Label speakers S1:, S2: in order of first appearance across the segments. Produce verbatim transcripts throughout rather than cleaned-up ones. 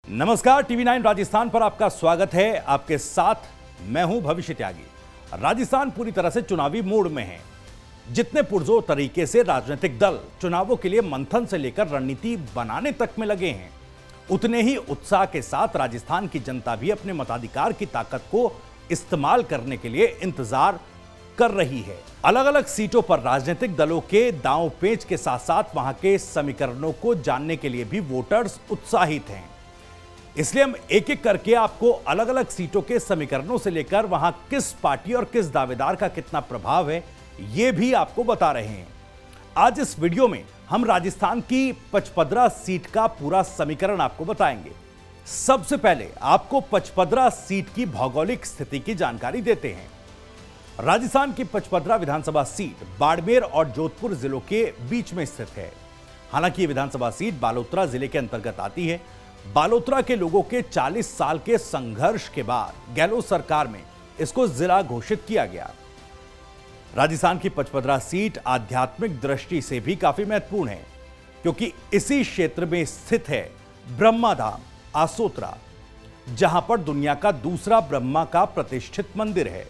S1: नमस्कार, TV nine Rajasthan पर आपका स्वागत है। आपके साथ मैं हूं भविष्य त्यागी। राजस्थान पूरी तरह से चुनावी मूड में है। जितने पुरजोर तरीके से राजनीतिक दल चुनावों के लिए मंथन से लेकर रणनीति बनाने तक में लगे हैं, उतने ही उत्साह के साथ राजस्थान की जनता भी अपने मताधिकार की ताकत को इस्तेमाल करने के लिए इंतजार कर रही है। अलग अलग सीटों पर राजनीतिक दलों के दांव पेच के साथ साथ वहां के समीकरणों को जानने के लिए भी वोटर्स उत्साहित हैं। इसलिए हम एक एक करके आपको अलग अलग सीटों के समीकरणों से लेकर वहां किस पार्टी और किस दावेदार का कितना प्रभाव है, यह भी आपको बता रहे हैं। आज इस वीडियो में हम राजस्थान की पचपदरा सीट का पूरा समीकरण आपको बताएंगे। सबसे पहले आपको पचपदरा सीट की भौगोलिक स्थिति की जानकारी देते हैं। राजस्थान की पचपदरा विधानसभा सीट बाड़मेर और जोधपुर जिलों के बीच में स्थित है। हालांकि यह विधानसभा सीट बालोतरा जिले के अंतर्गत आती है। बालोतरा के लोगों के चालीस साल के संघर्ष के बाद गहलोत सरकार में इसको जिला घोषित किया गया। राजस्थान की पचपदरा सीट आध्यात्मिक दृष्टि से भी काफी महत्वपूर्ण है, क्योंकि इसी क्षेत्र में स्थित है ब्रह्माधाम आसोतरा, जहां पर दुनिया का दूसरा ब्रह्मा का प्रतिष्ठित मंदिर है।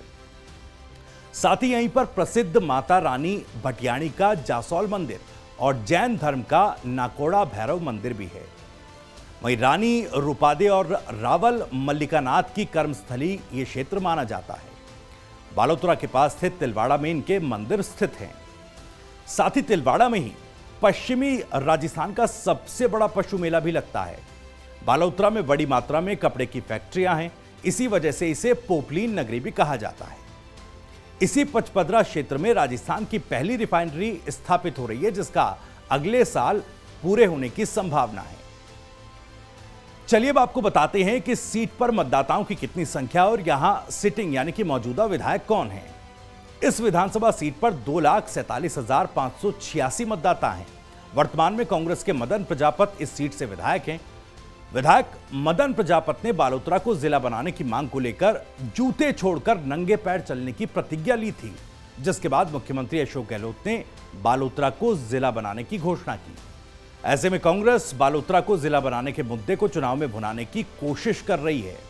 S1: साथ ही यहीं पर प्रसिद्ध माता रानी भटियाणी का जासौल मंदिर और जैन धर्म का नाकोड़ा भैरव मंदिर भी है। वहीं रानी रूपादे और रावल मल्लिकानाथ की कर्मस्थली यह क्षेत्र माना जाता है। बालोतरा के पास स्थित तिलवाड़ा में इनके मंदिर स्थित हैं। साथ ही तिलवाड़ा में ही पश्चिमी राजस्थान का सबसे बड़ा पशु मेला भी लगता है। बालोतरा में बड़ी मात्रा में कपड़े की फैक्ट्रियां हैं, इसी वजह से इसे पोपलीन नगरी भी कहा जाता है। इसी पचपदरा क्षेत्र में राजस्थान की पहली रिफाइनरी स्थापित हो रही है, जिसका अगले साल पूरे होने की संभावना है। चलिए अब आपको बताते हैं कि सीट पर मतदाताओं की कितनी संख्या और यहां सिटिंग यानी कि मौजूदा विधायक कौन है। इस विधानसभा सीट पर दो लाख सैंतालीस हजार पांच सौ छियासी मतदाता हैं। वर्तमान में कांग्रेस के मदन प्रजापत इस सीट से विधायक हैं। विधायक मदन प्रजापत ने बालोतरा को जिला बनाने की मांग को लेकर जूते छोड़कर नंगे पैर चलने की प्रतिज्ञा ली थी, जिसके बाद मुख्यमंत्री अशोक गहलोत ने बालोतरा को जिला बनाने की घोषणा की। ऐसे में कांग्रेस बालोतरा को जिला बनाने के मुद्दे को चुनाव में भुनाने की कोशिश कर रही है।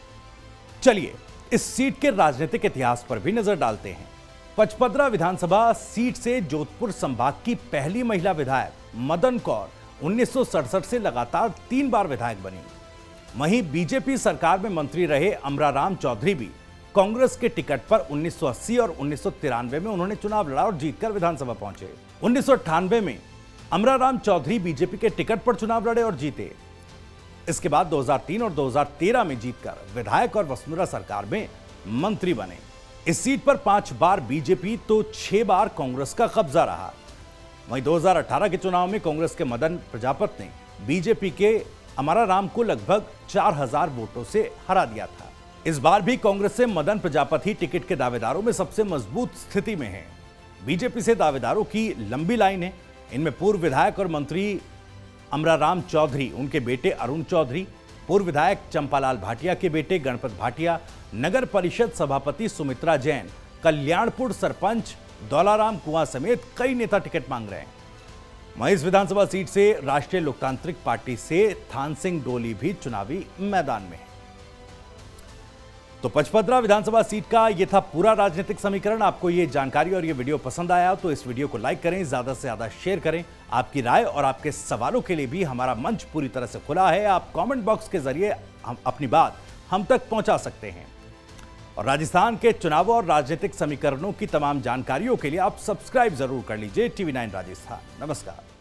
S1: चलिए इस सीट के राजनीतिक इतिहास पर भी नजर डालते हैं। पचपदरा विधानसभा सीट से जोधपुर संभाग की पहली महिला विधायक मदन कौर उन्नीस सौ सड़सठ से लगातार तीन बार विधायक बनी। वहीं बीजेपी सरकार में मंत्री रहे अमराराम चौधरी भी कांग्रेस के टिकट पर उन्नीस सौ अस्सी और उन्नीस सौ तिरानवे में उन्होंने चुनाव लड़ा और जीतकर विधानसभा पहुंचे। उन्नीस सौ अट्ठानवे में अमराराम चौधरी बीजेपी के टिकट पर चुनाव लड़े और जीते। इसके बाद दो हज़ार तीन और दो हज़ार तेरह में जीतकर विधायक और वसुंधरा सरकार में मंत्री बने। इस सीट पर पांच बार बीजेपी तो छह बार कांग्रेस का कब्जा रहा। वहीं दो हज़ार अठारह के चुनाव में कांग्रेस के मदन प्रजापत ने बीजेपी के अमराराम को लगभग चार हजार वोटों से हरा दिया था। इस बार भी कांग्रेस से मदन प्रजापत ही टिकट के दावेदारों में सबसे मजबूत स्थिति में है। बीजेपी से दावेदारों की लंबी लाइन है। इनमें पूर्व विधायक और मंत्री अमराराम चौधरी, उनके बेटे अरुण चौधरी, पूर्व विधायक चंपालाल भाटिया के बेटे गणपत भाटिया, नगर परिषद सभापति सुमित्रा जैन, कल्याणपुर सरपंच दौलाराम कुआं समेत कई नेता टिकट मांग रहे हैं। वहीं इस विधानसभा सीट से राष्ट्रीय लोकतांत्रिक पार्टी से थान सिंह डोली भी चुनावी मैदान में है। तो पचपदरा विधानसभा सीट का यह था पूरा राजनीतिक समीकरण। आपको यह जानकारी और यह वीडियो पसंद आया तो इस वीडियो को लाइक करें, ज्यादा से ज्यादा शेयर करें। आपकी राय और आपके सवालों के लिए भी हमारा मंच पूरी तरह से खुला है। आप कमेंट बॉक्स के जरिए हम अपनी बात हम तक पहुंचा सकते हैं। और राजस्थान के चुनावों और राजनीतिक समीकरणों की तमाम जानकारियों के लिए आप सब्सक्राइब जरूर कर लीजिए टीवी नाइन राजस्थान। नमस्कार।